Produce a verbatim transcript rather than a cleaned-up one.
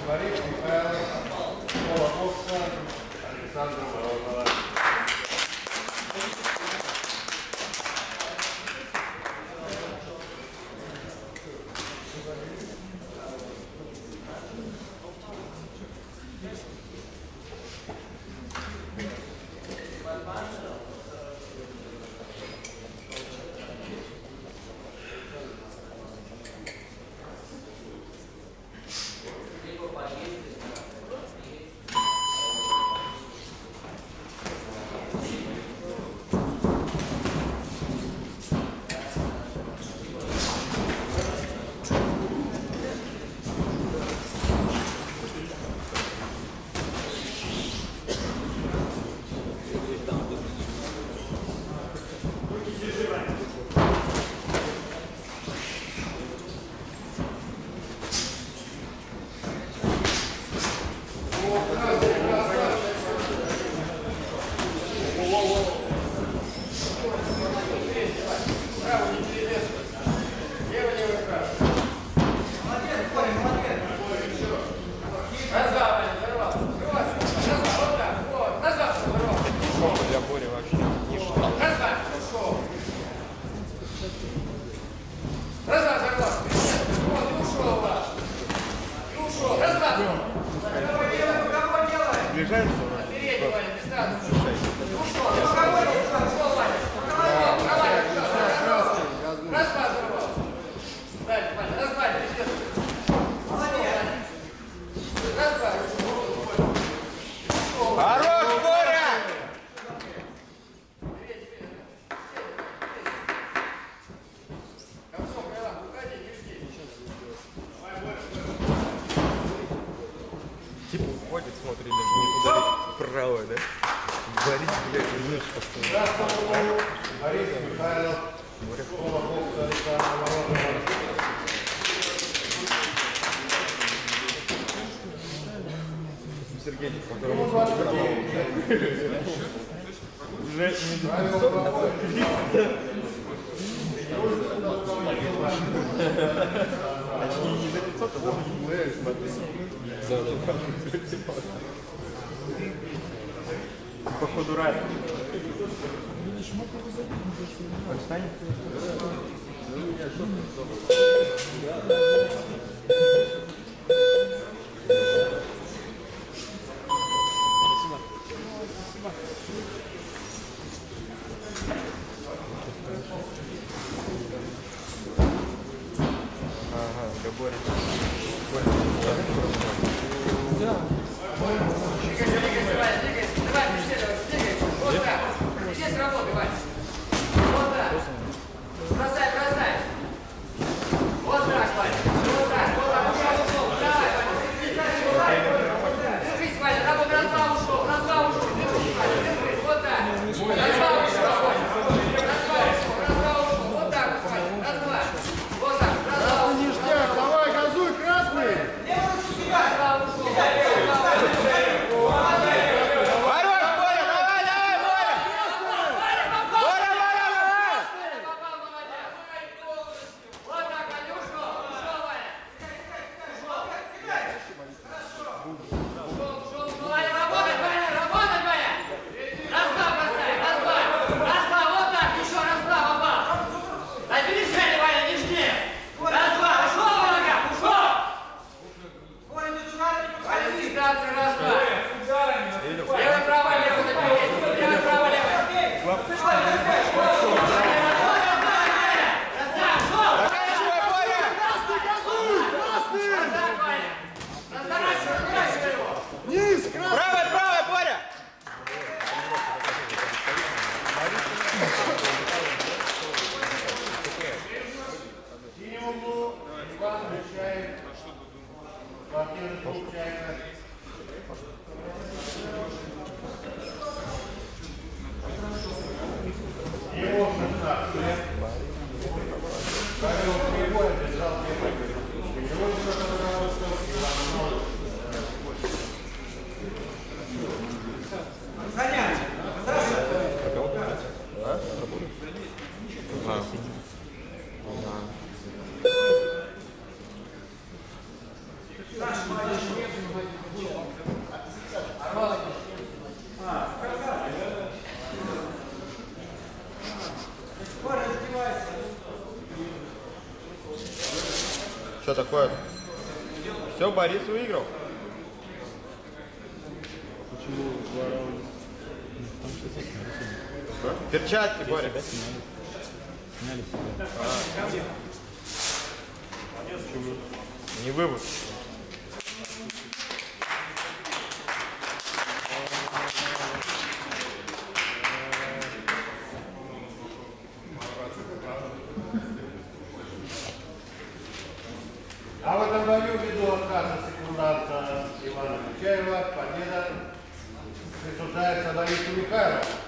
Борис Михайлов, Школа бокса, Александр Морозова. Борис Михайлов, Школа бокса, Александр Морозова. Сергей, которому уже Точнее, не за пятьсот, а даже не мэр, смотри. Походу рад. Он встанет? Ага, Габор. Да. Двигайся, двигайся, Ваня, двигайся. Давай, преследовать, двигайся. Вот так. Здесь работай, Ваня. Вот так. Бросай, бросай. Вот так, Ваня. Вот так, вот так. Ушел, ушел. Давай, Ваня. Держись, Ваня. Работай, раз, два, ушел. Раз, два, ушел. Держись, Ваня. Держись. Вот так. Раз, два, ушел, Ваня. Раз, два, ушел. Раз, два, ушел. Вот так, Ваня. Раз, два. Вот так. Раз, два, ушел. Ништяк, давай, газуй, красный! Раз, два, ушел. Его шестнадцать лет. Павел Кривой бежал первый. Его еще подработал Иван. Занятие. А? Саша, Что такое? Все, Борис выиграл. Почему два раунда? Там что-то сняли. Перчатки, Боря. Себя сняли. Сняли себя. Почему? Не вывод. А в этом бою ввиду отказа секунданта Ивана Нечаева победа присуждается Борису Михайлову.